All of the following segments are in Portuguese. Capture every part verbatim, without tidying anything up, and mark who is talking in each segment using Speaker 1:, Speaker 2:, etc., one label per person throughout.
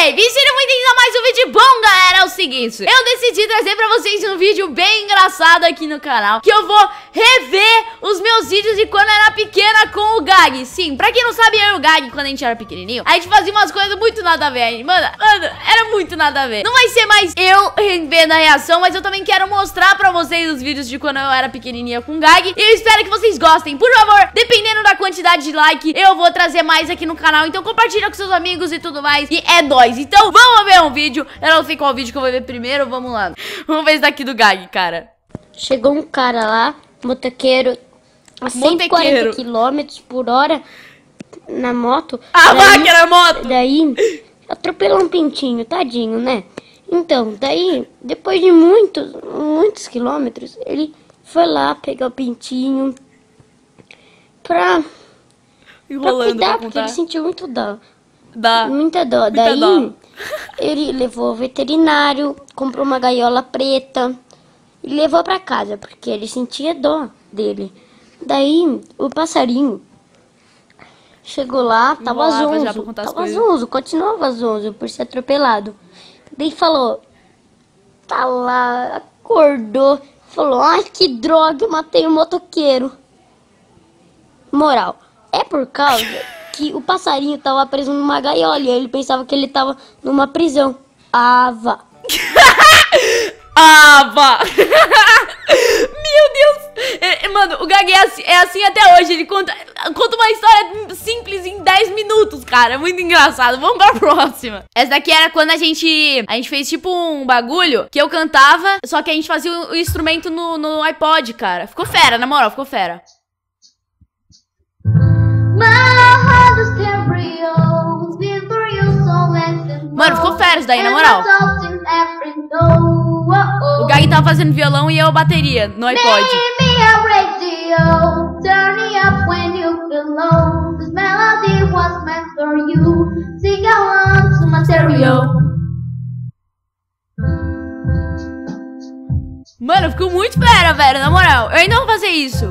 Speaker 1: Ei, sejam bem-vindos a mais um vídeo bom, galera. É o seguinte, eu decidi trazer pra vocês um vídeo bem engraçado aqui no canal, que eu vou rever os meus vídeos de quando eu era pequena com o Gag. Sim, pra quem não sabe, eu e o Gag, quando a gente era pequenininho, a gente fazia umas coisas muito nada a ver. Mano, mano, era muito nada a ver. Não vai ser mais eu revendo a reação, mas eu também quero mostrar pra vocês os vídeos de quando eu era pequenininha com o Gag. E eu espero que vocês gostem. Por favor, dependendo da quantidade de like, eu vou trazer mais aqui no canal. Então compartilha com seus amigos e tudo mais. E é nóis. Então vamos ver um vídeo. Eu não sei qual vídeo que eu vou ver primeiro. Vamos lá. Vamos ver esse daqui do Gag, cara.
Speaker 2: Chegou um cara lá, motoqueiro, a cento e quarenta quilômetros por hora na moto.
Speaker 1: A máquina moto!
Speaker 2: Daí atropelou um pintinho, tadinho, né? Então, daí, depois de muitos, muitos quilômetros, ele foi lá pegar o pintinho pra, pra cuidar, porque ele sentiu muito dó.
Speaker 1: Dá.
Speaker 2: Muita dó.
Speaker 1: Muita
Speaker 2: Daí,
Speaker 1: dó.
Speaker 2: ele levou o veterinário, comprou uma gaiola preta e levou pra casa, porque ele sentia dó dele. Daí, o passarinho chegou lá, tava zonzo, tava zonzo, continuava zonzo por ser atropelado. Daí falou, tá lá, acordou, falou, ai que droga, eu matei o motoqueiro. Moral, é por causa que o passarinho tava preso numa gaiola e ele pensava que ele tava numa prisão. Ava.
Speaker 1: Ava. Meu Deus. É, mano, o Gag é assim, é assim até hoje. Ele conta, conta uma história simples em dez minutos, cara. É muito engraçado. Vamos pra próxima. Essa daqui era quando a gente A gente fez tipo um bagulho que eu cantava, só que a gente fazia o, o instrumento no, no iPod, cara. Ficou fera, na moral, ficou fera. Mano, ficou fera isso daí, na moral. O Gag tava fazendo violão e eu bateria no iPod. Mano, ficou muito fera, velho, na moral. Eu ainda vou fazer isso.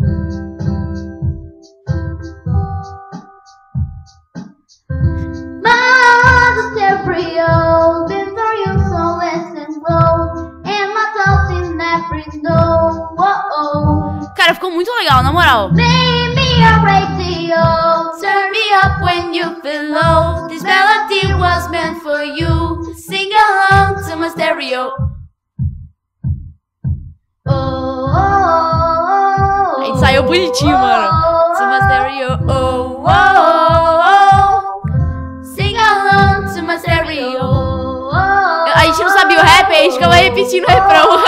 Speaker 1: Cara, ficou muito legal, na moral. Turn me up when you feel low. This melody was meant for you. Sing along to my stereo. A gente saiu bonitinho, mano. To my stereo. Oh, oh, oh. Sing along to my stereo. A gente não sabia o rap, a gente ficava repetindo o refrão.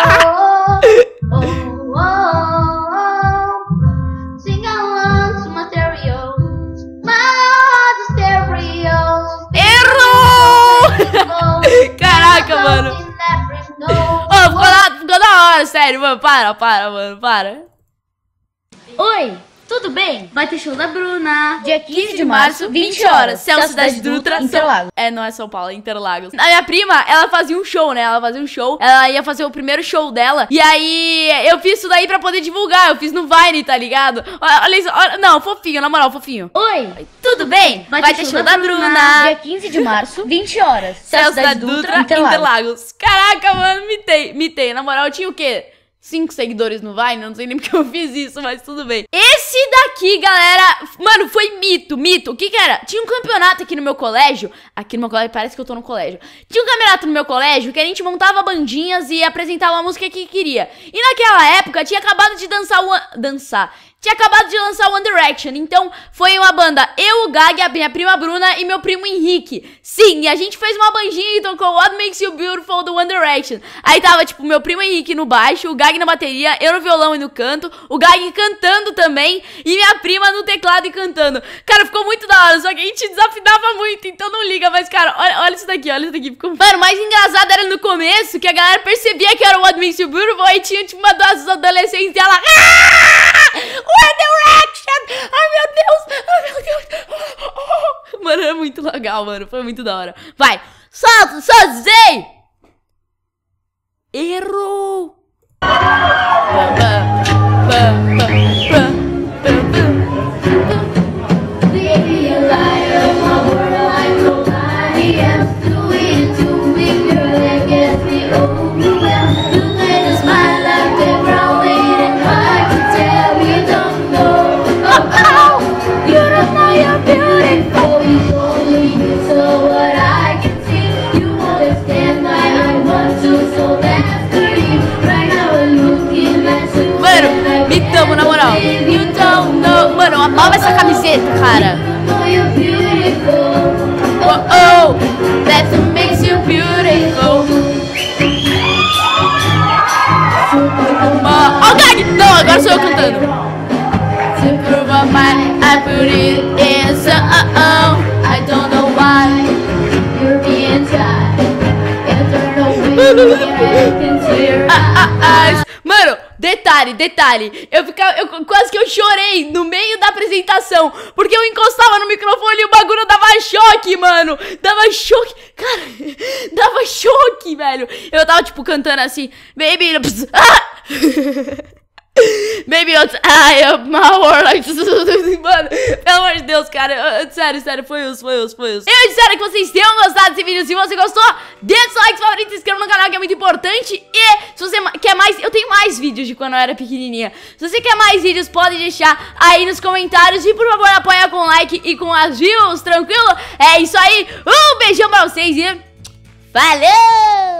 Speaker 1: Caraca, mano. Ô, oh, ficou, da, ficou da hora, sério, mano. Para, para, mano, para.
Speaker 3: Oi, tudo bem? Vai ter show da Bruna.
Speaker 1: Dia quinze de março, vinte horas. Céu, Cidade Dutra, Interlagos. É, não é São Paulo, é Interlagos. A minha prima, ela fazia um show, né? Ela fazia um show. Ela ia fazer o primeiro show dela. E aí, eu fiz isso daí pra poder divulgar. Eu fiz no Vine, tá ligado? Olha isso, olha, não, fofinho, na moral, fofinho.
Speaker 3: Oi,
Speaker 1: tudo bem?
Speaker 3: Vai, Vai ter, ter show, show da, da Bruna. Bruna. Dia quinze de março, vinte horas.
Speaker 1: Céu, Cidade Dutra, Interlagos. Interlagos. Caraca, mano, mitei, mitei. Na moral, eu tinha o quê? Cinco seguidores no Vine, não sei nem porque eu fiz isso, mas tudo bem. Esse daqui, galera, mano, foi mito, mito. O que que era? Tinha um campeonato aqui no meu colégio. Aqui no meu colégio, parece que eu tô no colégio. Tinha um campeonato no meu colégio que a gente montava bandinhas e apresentava a música que queria. E naquela época, tinha acabado de dançar o... Dançar... Tinha acabado de lançar o One Direction, então foi uma banda, eu, o Gag, a minha prima Bruna e meu primo Henrique. Sim, e a gente fez uma bandinha e tocou What Makes You Beautiful do One Direction. Aí tava, tipo, meu primo Henrique no baixo, o Gag na bateria, eu no violão e no canto, o Gag cantando também e minha prima no teclado e cantando. Cara, ficou muito da hora, só que a gente desafinava muito, então não liga, mas cara, olha, olha isso daqui, olha isso daqui. Ficou... Mano, o mais engraçado era no começo, que a galera percebia que era o What Makes You Beautiful e tinha, tipo, uma das adolescentes e ela... Ah! One Direction! Ai, meu Deus! Ai, meu Deus! Mano, é muito legal, mano. Foi muito da hora. Vai! Solta, solta, Zay! Errou! Baby, a liar, my world, I know I am. detalhe, detalhe. Eu ficava, eu, quase que eu chorei no meio da apresentação, porque eu encostava no microfone e o bagulho dava choque, mano. Dava choque, cara, dava choque, velho. Eu tava, tipo, cantando assim, baby, pss, ah! Baby, I am my world. Mano, pelo amor de Deus, cara. Eu, eu, sério, sério, foi isso, foi isso, foi isso. Eu espero que vocês tenham gostado desse vídeo. Se você gostou, deixa o like, favorito, se inscreva no canal, que é muito importante. E se você quer mais, eu tenho mais vídeos de quando eu era pequenininha. Se você quer mais vídeos, pode deixar aí nos comentários. E por favor, apoia com like e com as views, tranquilo? É isso aí. Um beijão pra vocês e falou!